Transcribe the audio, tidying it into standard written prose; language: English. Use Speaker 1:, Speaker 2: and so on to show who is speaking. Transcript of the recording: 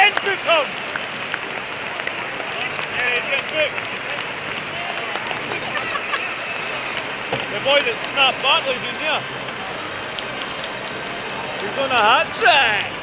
Speaker 1: Endbekommen! The boy that snapped Bartley, didn't you? He's on a hat trick!